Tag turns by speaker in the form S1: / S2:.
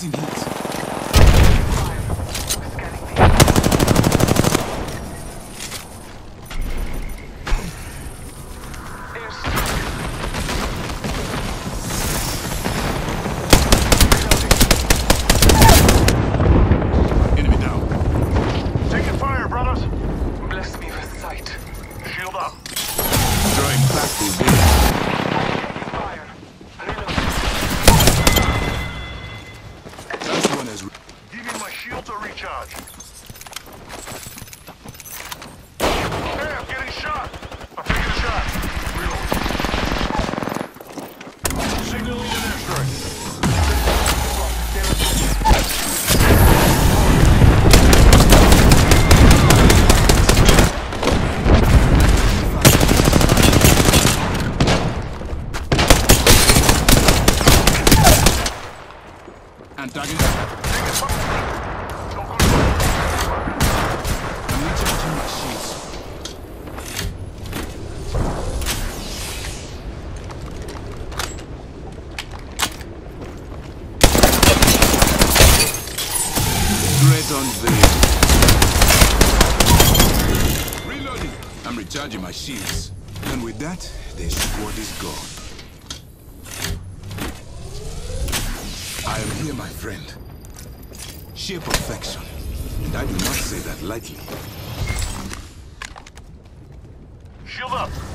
S1: Taking hits.
S2: Enemy down. Taking fire, brothers.
S3: Bless me with sight.
S2: Shield up.
S1: Drawing back the wind.
S3: Fire. Reload.
S1: That one has...
S2: Give me my shield to recharge. Hey, I'm getting shot. I'm taking a shot. Reload. Signaling an airstrike.
S1: Antagonist. I'm recharging my shields. Threat unveiled. Reloading. I'm recharging my shields. And with that, the squad is gone. I am here, my friend. Sheer perfection. And I do not say that lightly.
S2: Shield up.